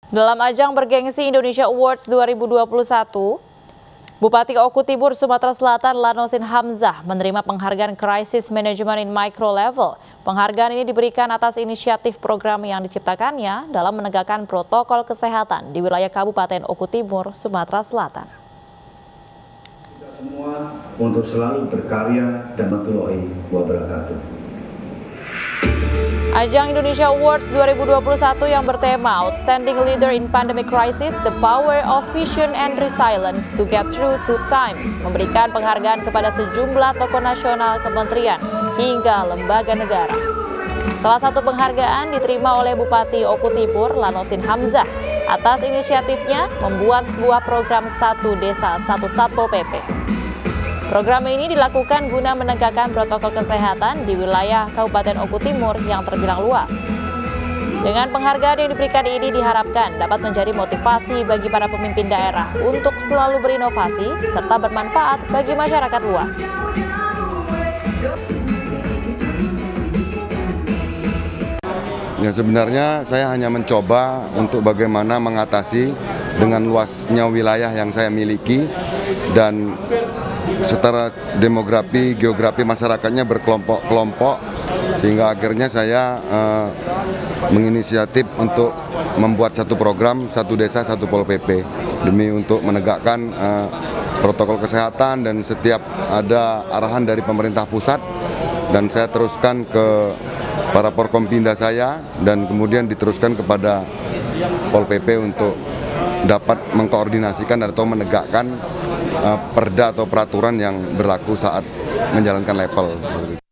Dalam ajang bergengsi Indonesia Awards 2021, Bupati Oku Tibur, Sumatera Selatan Lanosin Hamzah menerima penghargaan Crisis Management in Micro Level. Penghargaan ini diberikan atas inisiatif program yang diciptakannya dalam menegakkan protokol kesehatan di wilayah Kabupaten Oku Tibur, Sumatera Selatan. Kita semua untuk selalu berkarya dan warahmatullahi wabarakatuh. Ajang Indonesia Awards 2021 yang bertema Outstanding Leader in Pandemic Crisis, The Power of Vision and Resilience to Get Through Tough Times memberikan penghargaan kepada sejumlah tokoh nasional, kementerian, hingga lembaga negara. Salah satu penghargaan diterima oleh Bupati Oku Tibur, Lanosin Hamzah, atas inisiatifnya membuat sebuah program Satu Desa Satu Satpol PP. Program ini dilakukan guna menegakkan protokol kesehatan di wilayah Kabupaten Oku Timur yang terbilang luas. Dengan penghargaan yang diberikan ini diharapkan dapat menjadi motivasi bagi para pemimpin daerah untuk selalu berinovasi serta bermanfaat bagi masyarakat luas. Ya, sebenarnya saya hanya mencoba untuk bagaimana mengatasi dengan luasnya wilayah yang saya miliki dan secara demografi, geografi masyarakatnya berkelompok-kelompok, sehingga akhirnya saya menginisiatif untuk membuat satu program Satu Desa Satu Pol PP demi untuk menegakkan protokol kesehatan, dan setiap ada arahan dari pemerintah pusat dan saya teruskan ke para Porkompinda saya dan kemudian diteruskan kepada Pol PP untuk dapat mengkoordinasikan atau menegakkan perda atau peraturan yang berlaku saat menjalankan level.